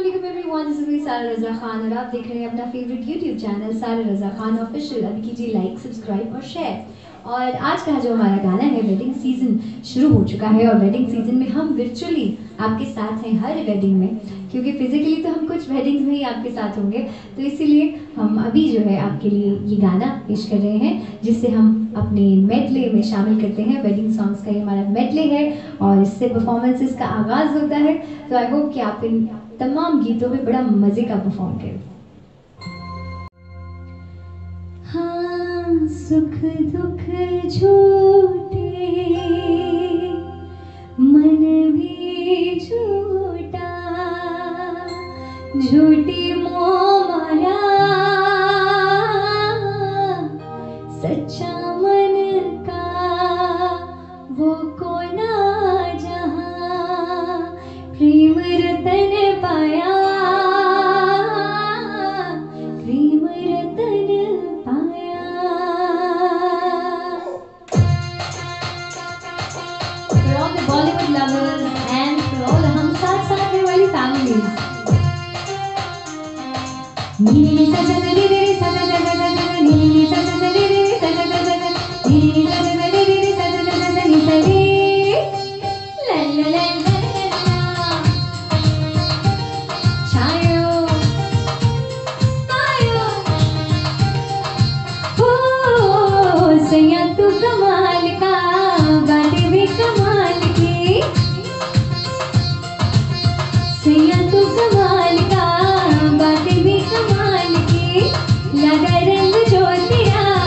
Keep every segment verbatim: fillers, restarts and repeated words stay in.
Welcome everyone, this is me Sara Raza Khan और आप देख रहे हैं अपना फेवरेट यूट्यूब चैनल सारा रज़ा खान ऑफिशियल। अभी कीजिए लाइक, सब्सक्राइब और शेयर। और आज का जो हमारा गाना है, वेडिंग सीजन शुरू हो चुका है और वेडिंग सीजन में हम वर्चुअली आपके साथ हैं हर वेडिंग में, क्योंकि फिजिकली तो हम कुछ वेडिंग्स में ही आपके साथ होंगे। तो इसीलिए हम अभी जो है आपके लिए ये गाना पेश कर रहे हैं, जिससे हम अपने मेडले में शामिल करते हैं। वेडिंग सॉन्ग्स का ये हमारा मेडले है और इससे परफॉर्मेंसेस का आगाज़ होता है। तो आई होप कि आप इन तमाम गीतों में बड़ा मज़े का परफॉर्म करें। हाँ, सुख दुख झूठे, मन भी झूठा, झूठी मोह माया, सच्चा मन का वो कोना जहां प्रेम रतन पाया, प्रेम रतन पाया। For all the Bollywood lovers and for all the हम साथ साथ में वाली families, नीली सा सा सा रे रे सा सा सा सा सा, नीली सा सा सा रे रे सा सा सा सा, नीली सा सा सा रे रे सा सा सा सा, नी सा रे ला ला ला ला, छायो आयो हो सैया तू कमाल का, बातें भी कमाल की, सैया तू कमाल का, बातें भी कमाल की, लगा रंग जो तेरा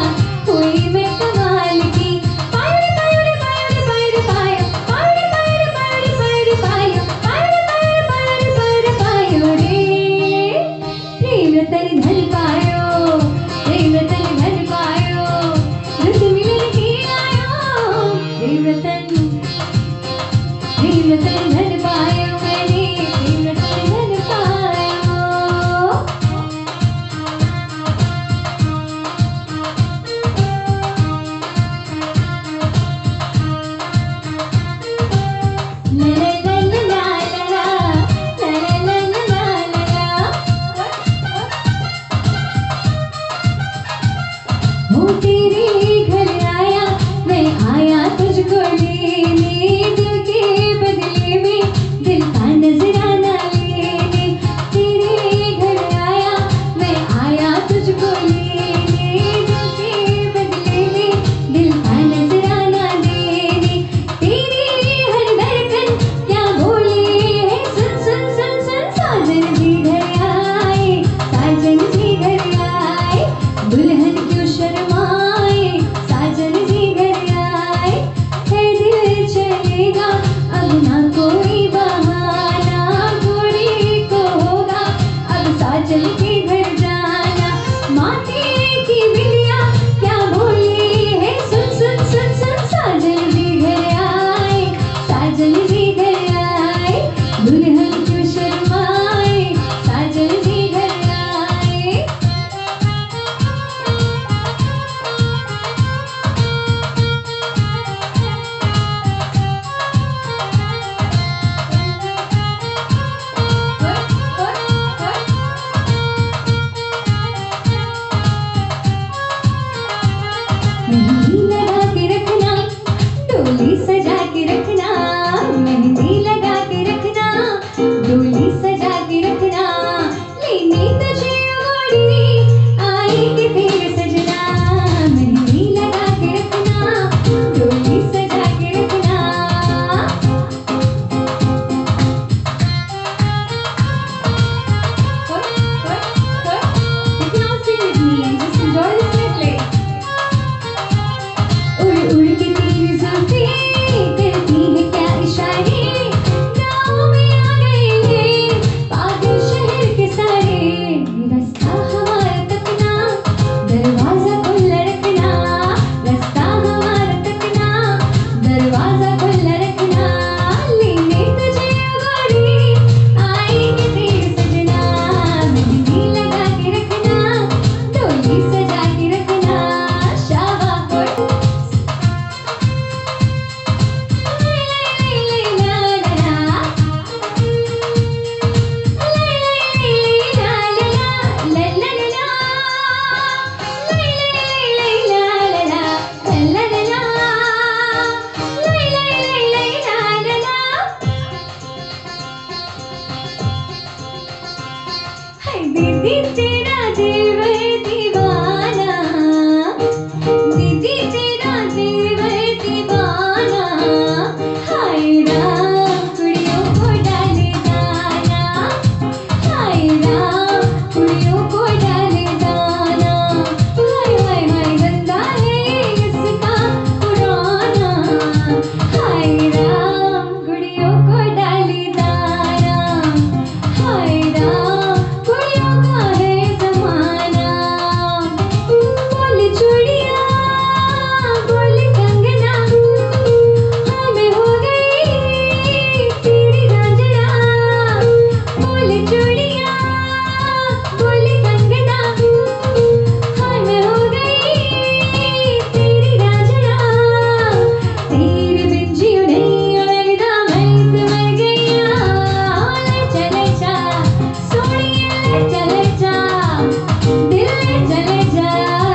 दीदी तेरा दिल है दीवाना, दीदी तेरा दिल है दीवाना, हाय राम कुड़ियों को डाले दाना, हाय राम कुड़ियों को डाले दाना, हाय हाय हाय गंदा है इसका पुराना, हाय राम कुड़ियों को डाले दाना, हाय राम कुड़ियों का है जमाना। बोल चूड़िया बोल कंगना, हाय मैं हो गई तेरी रांझना, बोल चूड़िया बोल कंगना, हाय मैं हो गई तेरी रांझना, तेरे बिन जियो नहीं लगदा मैं तो मर गईया, ले चले जा सोनिए ले चले जा, दिल ले चले जा,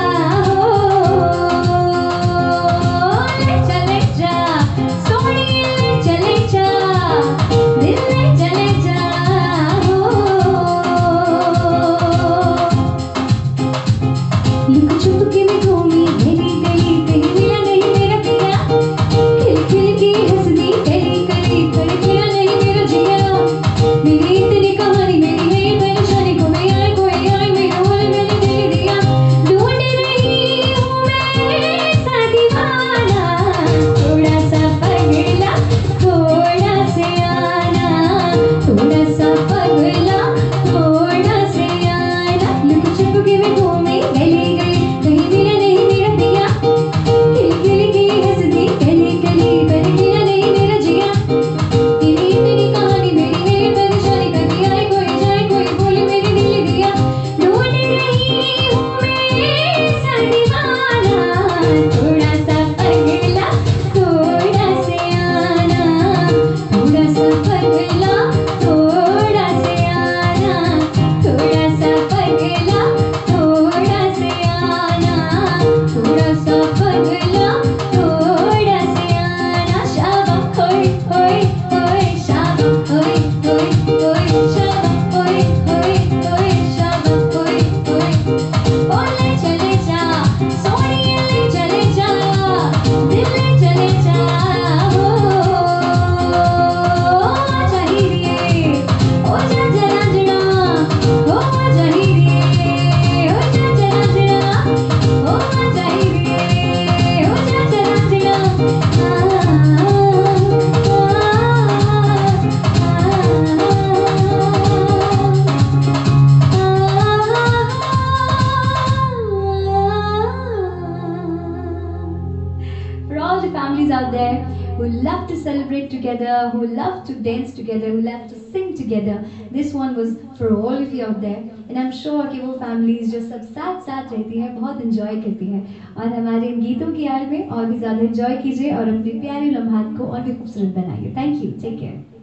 ले चले जा सोनिए ले चले जा, दिल ले चले जा। लुक छुप के मैं घूमी गली गली, कहीं मिला नहीं मेरा पिया, खिल खिल के हंसदी गली गली, पर गया नहीं मेरा जिया, मेरी इतनी कहानी मेरी है ये परेशानी, कोई आए कोई आए मेरा होल मैंने दिल दिया, ढूंढ रही हूँ मैं ऐसा दीवाना, थोड़ा सा पगला थोड़ा से आना, थोड़ा सा पगला थोड़ा से आना। लुक छुप के मैं घूमी गली गली, कहीं मिला नहीं मेरा पिया, खिल खिल के हंसदी गली गली, पर गया नहीं मेरा जिया, तेरी तेरी कहानी मेरी है ये परेशानी, कभी आए कोई जाए कोई बोले मेरी दिल दिया, ढूंढ रही हूँ मैं ऐसा दीवाना, थोड़ा सा पगला थोड़ा से आना, थोड़ा सा पगला थोड़ा से आना, थोड़ा सा पगला थोड़ा से आना, थोड़ा सा पगला थोड़ा से आना। शाबाश होय होय होय, शाबाश होय होय होय, शाबाश होय होय होय, शाबाश होय होय, ओ ले चले जा सोनिए ले चले जा, दिल ले चले जा, हो आजा हीरे ओ जा जा रांझना, हो आजा हीरे ओ जा जा रांझना, हो आजा हीरे ओ जा जा Raanjhanaa, For all the families out there who love to celebrate together, who love to dance together, who love to sing together, this one was for all of you out there. And I'm sure कि वो families जो सब साथ साथ रहती हैं बहुत enjoy करती हैं, और हमारे इन गीतों की आड़ में और भी ज़्यादा enjoy कीजिए और अपने प्यारे लम्हात को और भी खूबसूरत बनाइए. Thank you. Take care.